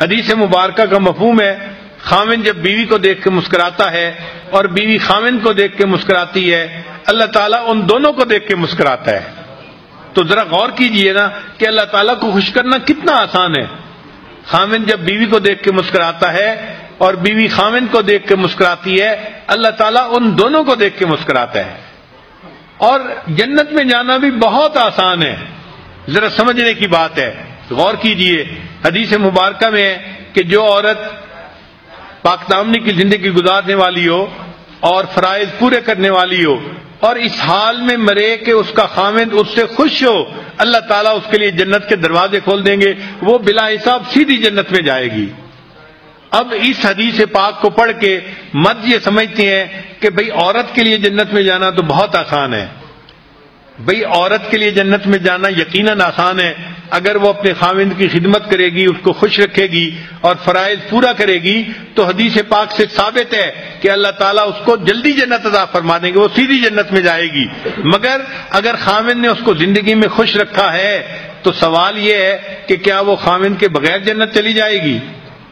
حدیث مبارکہ کا مفہوم ہے خاوند جب بیوی کو دیکھ کے مسکراتا ہے اور بیوی خاوند کو دیکھ کے مسکراتی ہے، اللہ تعالیٰ ان دونوں کو دیکھ کے مسکراتا ہے۔ تو ذرا غور کیجئے نا کہ اللہ تعالیٰ کو خوش کرنا کتنا آسان ہے۔ خاوند جب بیوی کو دیکھ کے مسکراتا ہے اور بیوی خاوند کو دیکھ کے مسکراتی ہے، اللہ تعالیٰ ان دونوں کو دیکھ کے مسکراتا ہے۔ اور جنت میں جانا بھی بہت آسان ہے، ذرا سمجھنے کی بات ہے۔ غور کیجئے، حدیث مبارکہ میں ہے کہ جو عورت پاک دامنی کی زندگی گزارنے والی ہو اور فرائض پورے کرنے والی ہو اور اس حال میں مرے کہ اس کا خاوند اس سے خوش ہو، اللہ تعالیٰ اس کے لیے جنت کے دروازے کھول دیں گے، وہ بلا حساب سیدھی جنت میں جائے گی۔ اب اس حدیث پاک کو پڑھ کے مرد یہ سمجھتے ہیں کہ بھئی عورت کے لیے جنت میں جانا تو بہت آسان ہے۔ بھئی عورت کے لیے جنت میں جانا یقیناً آسان ہے اگر وہ اپنے خاوند کی خدمت کرے گی، اس کو خوش رکھے گی اور فرائض پورا کرے گی تو حدیث پاک سے ثابت ہے کہ اللہ تعالیٰ اس کو جلدی جنت عطا فرما دیں گے، وہ سیدھی جنت میں جائے گی۔ مگر اگر خاوند نے اس کو زندگی میں خوش رکھا ہے تو سوال یہ ہے کہ کیا وہ خاوند کے بغیر جنت چلی جائے گی؟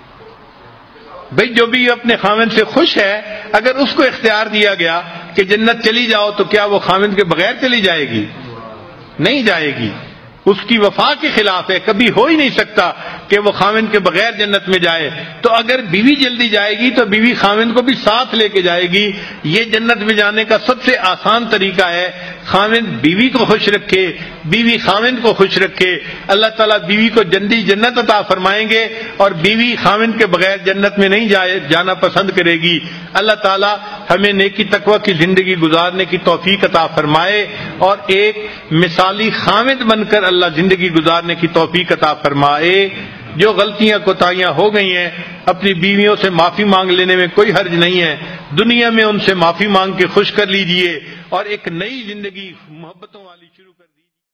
بھئی جو بھی اپنے خاوند سے خوش ہے، اگر اس کو اختیار دیا گیا کہ جنت چلی جاؤ تو کیا وہ خاوند کے بغیر چلی جائے گی؟ نہیں جائے گی، اس کی وفا کے خلاف ہے، کبھی ہو ہی نہیں سکتا کہ وہ خاوند کے بغیر جنت میں جائے۔ تو اگر بیوی جلدی جائے گی تو بیوی خاوند کو بھی ساتھ لے کے جائے گی۔ یہ جنت میں جانے کا سب سے آسان طریقہ ہے، خاوند بیوی کو خوش رکھے، بیوی خاوند کو خوش رکھے، اللہ تعالیٰ بیوی کو جلدی جنت عطا فرمائیں گے اور بیوی خاوند کے بغیر جنت میں نہیں جانا پسند کرے گی۔ اللہ تعالیٰ ہمیں نیکی تقوی کی زندگی گزارنے کی توفیق عطا فرمائے اور ایک مثالی خاوند بن کر اللہ زندگی گزارنے کی توفیق عطا فرمائے۔ جو غلطیاں کوتاہیاں ہو گئی ہیں اپنی بیویوں سے معافی مانگ لینے میں کوئی حرج نہیں ہے، دنیا میں ان سے معافی مانگ کے خوش کر لیجئے اور ایک نئی زندگی محبتوں والی شروع کر دیجئے۔